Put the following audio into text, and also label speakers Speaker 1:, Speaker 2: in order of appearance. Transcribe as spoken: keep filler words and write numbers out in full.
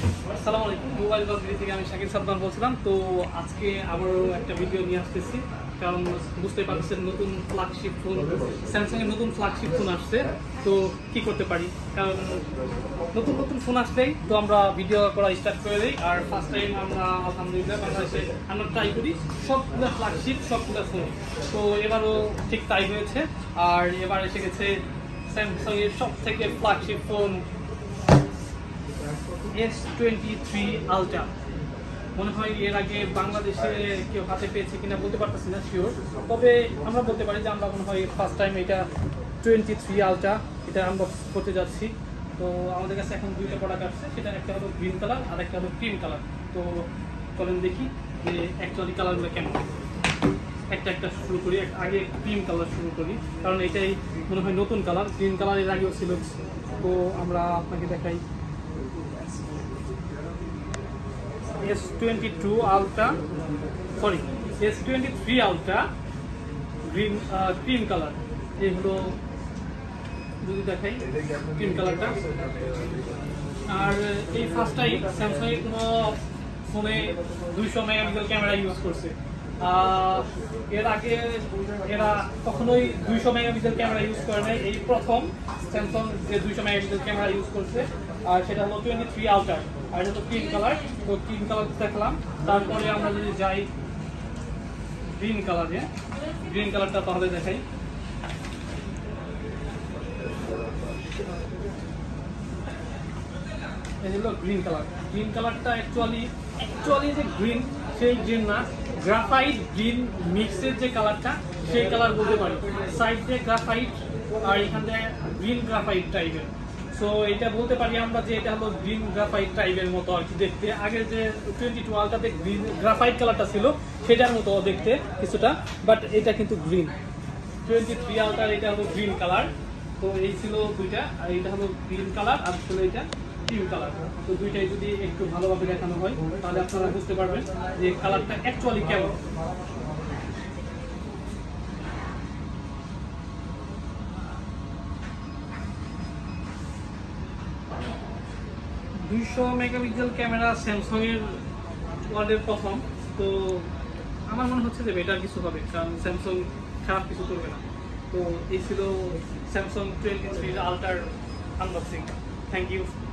Speaker 1: আসসালামু আলাইকুম, মোবাইল বাজার থেকে আমি শাকিল সাদ্দাম বলছিলাম। তো আজকে আবারও একটা ভিডিও নিয়ে আসতেছি, কারণ বুঝতে পারছেন নতুন ফ্ল্যাগশিপ ফোন স্যামসাংয়ের নতুন ফ্ল্যাগশিপ ফোন আসছে। তো কি করতে পারি, কারণ নতুন নতুন ফোন আসলেই তো আমরা ভিডিও করা স্টার্ট করে দিই। আর ফার্স্ট টাইম আমরা আলহামদুলিল্লাহ বাংলাদেশে আমরা ট্রাই করি সবগুলো ফ্ল্যাগশিপ সবগুলো ফোন। তো এবারও ঠিক তাই হয়েছে। আর এবার এসে গেছে স্যামসাংয়ের সব থেকে flagship phone S twenty three ultra. মনে হয় এর আগে বাংলাদেশে কেউ হাতে পেয়েছে কিনা বলতে পারতেছি না শিওর, তবে আমরা বলতে পারি যে আমরা মনে হয় ফার্স্ট টাইম এটা টোয়েন্টি থ্রি আলট্রা এটা আনবক্স করতে যাচ্ছি। তো আমাদের কাছে এখন দুইটা প্রোডাক্ট আসছে, সেটা একটা হলো গ্রিন কালার আর একটা হলো ক্রিম কালার। তো চলেন দেখি যে অ্যাকচুয়ালি কালারগুলো কেমন। একটা একটা শুরু করি, আগে ক্রিম কালার শুরু করি, কারণ এটাই মনে হয় নতুন কালার। গ্রিন কালার এর আগেও ছিল। তো আমরা আপনাকে দেখাই S twenty two ultra sorry S twenty three ultra green cream colour. এই হলো যদি দেখাই ক্রিম কালারটা। আর এই ফার্স্ট টাইম স্যামসাং এর কোনো ফোনে দুইশো মেগাপিক্সেল ক্যামেরা ইউজ করছে। এর আগে এরা কখনোই দুইশো মেগাপিক্সেল ক্যামেরা ইউজ করে নাই, এই প্রথম স্যামসাং যে দুইশো মেগাপিক্সেল ক্যামেরা ইউজ করছে। আর সেটা হলো টোয়েন্টি থ্রি আলট্রা, আর এটা তো ক্রিম কালার। তো ক্রিম কালার দেখলাম, তারপরে আমরা যদি যাই গ্রিন কালারে, গ্রিন কালারটা তাহলে দেখাই। এই হলো গ্রিন কালার। গ্রিন কালারটা অ্যাকচুয়ালি অ্যাকচুয়ালি যে গ্রিন সেই গ্রিন না, গ্রাফাইট গ্রিন মিক্সের যে কালারটা সেই কালার বলতে পারি। সাইড দিয়ে গ্রাফাইট আর এখান থেকে গ্রিন গ্রাফাইট টাইপের। সো এটা বলতে পারি আমরা যে এটা হলো গ্রিন গ্রাফাইট টাইপের মতো আর কি দেখতে। আগের যে টোয়েন্টি টু আলট্রাতে গ্রিন গ্রাফাইট কালারটা ছিল সেটার মতো দেখতে কিছুটা, বাট এটা কিন্তু গ্রিন। টোয়েন্টি থ্রি আলট্রার এটা হলো গ্রিন কালার। তো এই ছিল দুইটা, আর এটা হলো গ্রিন কালার আর ছিল এটা ক্রিম কালার। তো দুইটাই যদি একটু ভালোভাবে দেখানো হয় তাহলে আপনারা বুঝতে পারবেন যে কালারটা অ্যাকচুয়ালি কেমন। দুইশো মেগাপিক্সেল ক্যামেরা স্যামসাং এর ওয়ার্ল্ডের প্রথম। তো আমার মনে হচ্ছে যে বেটার কিছু হবে, কারণ স্যামসাং খারাপ কিছু করবে না। তো এই ছিল স্যামসাং টোয়েন্টি থ্রি আলট্রার আনবক্সিং। Thank you.